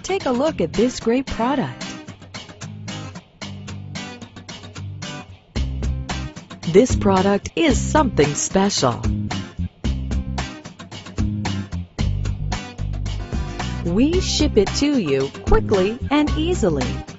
Take a look at this great product. This product is something special. We ship it to you quickly and easily.